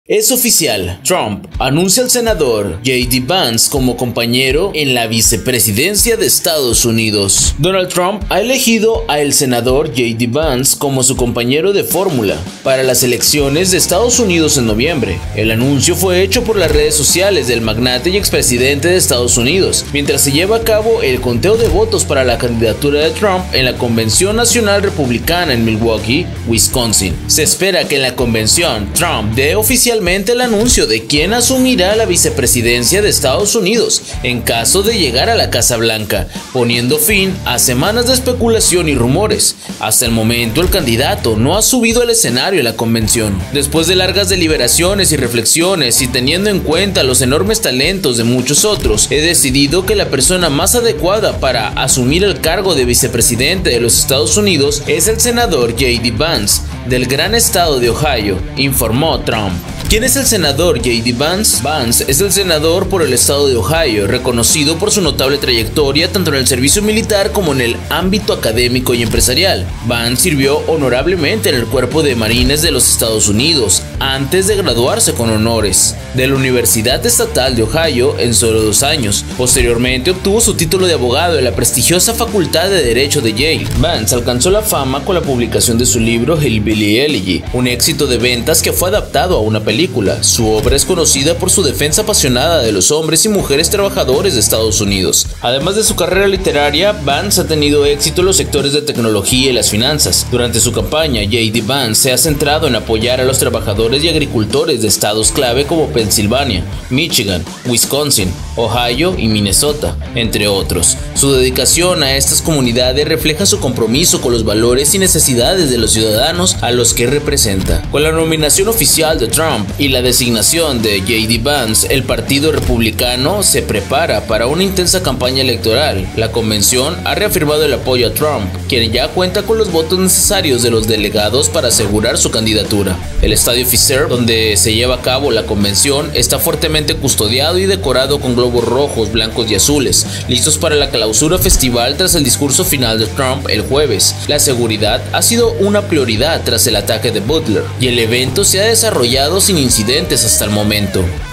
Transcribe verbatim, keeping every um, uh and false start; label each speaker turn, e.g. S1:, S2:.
S1: Es oficial, Trump anuncia al senador J D Vance como compañero en la vicepresidencia de Estados Unidos. Donald Trump ha elegido al senador J D Vance como su compañero de fórmula para las elecciones de Estados Unidos en noviembre. El anuncio fue hecho por las redes sociales del magnate y expresidente de Estados Unidos, mientras se lleva a cabo el conteo de votos para la candidatura de Trump en la Convención Nacional Republicana en Milwaukee, Wisconsin. Se espera que en la convención Trump dé oficialmente el anuncio de quién asumirá la vicepresidencia de Estados Unidos en caso de llegar a la Casa Blanca, poniendo fin a semanas de especulación y rumores. Hasta el momento el candidato no ha subido al escenario en la convención. Después de largas deliberaciones y reflexiones y teniendo en cuenta los enormes talentos de muchos otros, he decidido que la persona más adecuada para asumir el cargo de vicepresidente de los Estados Unidos es el senador J D Vance, del gran estado de Ohio, informó Trump. ¿Quién es el senador J D Vance? Vance es el senador por el estado de Ohio, reconocido por su notable trayectoria tanto en el servicio militar como en el ámbito académico y empresarial. Vance sirvió honorablemente en el Cuerpo de Marines de los Estados Unidos, antes de graduarse con honores de la Universidad Estatal de Ohio en solo dos años. Posteriormente obtuvo su título de abogado en la prestigiosa Facultad de Derecho de Yale. Vance alcanzó la fama con la publicación de su libro Hillbilly Elegy, un éxito de ventas que fue adaptado a una película. Su obra es conocida por su defensa apasionada de los hombres y mujeres trabajadores de Estados Unidos. Además de su carrera literaria, Vance ha tenido éxito en los sectores de tecnología y las finanzas. Durante su campaña, J D Vance se ha centrado en apoyar a los trabajadores y agricultores de estados clave como Pensilvania, Michigan, Wisconsin, Ohio y Minnesota, entre otros. Su dedicación a estas comunidades refleja su compromiso con los valores y necesidades de los ciudadanos a los que representa. Con la nominación oficial de Trump y la designación de J D Vance, el Partido Republicano se prepara para una intensa campaña electoral. La convención ha reafirmado el apoyo a Trump, quien ya cuenta con los votos necesarios de los delegados para asegurar su candidatura. El estadio Fiserv, donde se lleva a cabo la convención, está fuertemente custodiado y decorado con globos rojos, blancos y azules, listos para la clausura festival tras el discurso final de Trump el jueves. La seguridad ha sido una prioridad tras el ataque de Butler, y el evento se ha desarrollado sin incidentes hasta el momento.